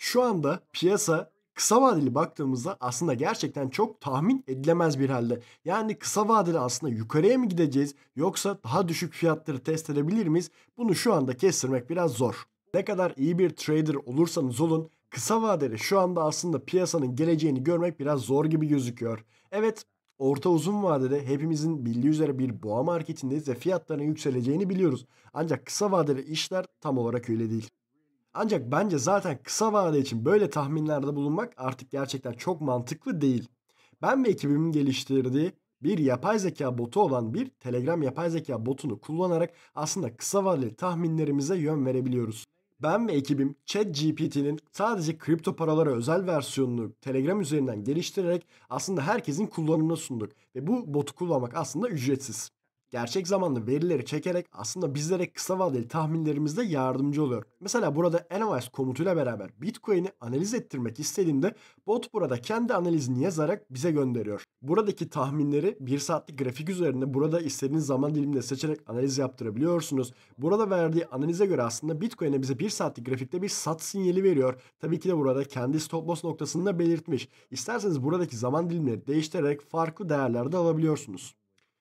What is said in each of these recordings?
Şu anda piyasa kısa vadeli baktığımızda aslında gerçekten çok tahmin edilemez bir halde. Yani kısa vadede aslında yukarıya mı gideceğiz yoksa daha düşük fiyatları test edebilir miyiz? Bunu şu anda kestirmek biraz zor. Ne kadar iyi bir trader olursanız olun kısa vadede şu anda aslında piyasanın geleceğini görmek biraz zor gibi gözüküyor. Evet, orta uzun vadede hepimizin bildiği üzere bir boğa marketindeyiz ve fiyatların yükseleceğini biliyoruz. Ancak kısa vadeli işler tam olarak öyle değil. Ancak bence zaten kısa vade için böyle tahminlerde bulunmak artık gerçekten çok mantıklı değil. Ben ve ekibimin geliştirdiği bir yapay zeka botu olan bir Telegram yapay zeka botunu kullanarak aslında kısa vadeli tahminlerimize yön verebiliyoruz. Ben ve ekibim ChatGPT'nin sadece kripto paralara özel versiyonunu Telegram üzerinden geliştirerek aslında herkesin kullanımına sunduk ve bu botu kullanmak aslında ücretsiz. Gerçek zamanlı verileri çekerek aslında bizlere kısa vadeli tahminlerimizde yardımcı oluyor. Mesela burada Analyze komutuyla beraber Bitcoin'i analiz ettirmek istediğimde bot burada kendi analizini yazarak bize gönderiyor. Buradaki tahminleri bir saatlik grafik üzerinde burada istediğiniz zaman diliminde seçerek analiz yaptırabiliyorsunuz. Burada verdiği analize göre aslında Bitcoin'e bize bir saatlik grafikte bir sat sinyali veriyor. Tabii ki de burada kendi stop loss noktasını da belirtmiş. İsterseniz buradaki zaman dilimleri değiştirerek farklı değerlerde alabiliyorsunuz.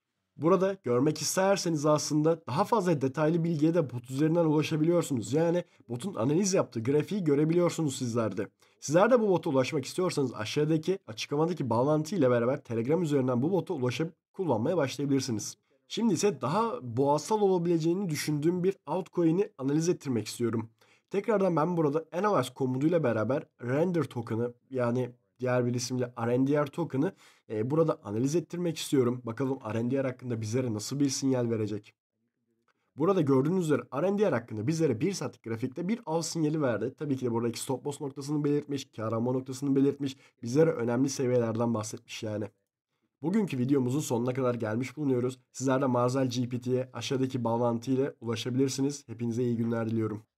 Burada görmek isterseniz aslında daha fazla detaylı bilgiye de bot üzerinden ulaşabiliyorsunuz. Yani botun analiz yaptığı grafiği görebiliyorsunuz sizler de. Sizler de bu bota ulaşmak istiyorsanız aşağıdaki açıklamadaki bağlantı ile beraber Telegram üzerinden bu bota ulaşıp kullanmaya başlayabilirsiniz. Şimdi ise daha boğasal olabileceğini düşündüğüm bir altcoin'i analiz ettirmek istiyorum. Tekrardan ben burada Analyze komutuyla beraber Render token'ı yani diğer bir isimle RNDR token'ı burada analiz ettirmek istiyorum. Bakalım RNDR hakkında bizlere nasıl bir sinyal verecek. Burada gördüğünüz üzere RNDR hakkında bizlere bir saatlik grafikte bir al sinyali verdi. Tabii ki de buradaki stop loss noktasını belirtmiş, kar alma noktasını belirtmiş. Bizlere önemli seviyelerden bahsetmiş yani. Bugünkü videomuzun sonuna kadar gelmiş bulunuyoruz. Sizler de Marzel GPT'ye aşağıdaki bağlantı ile ulaşabilirsiniz. Hepinize iyi günler diliyorum.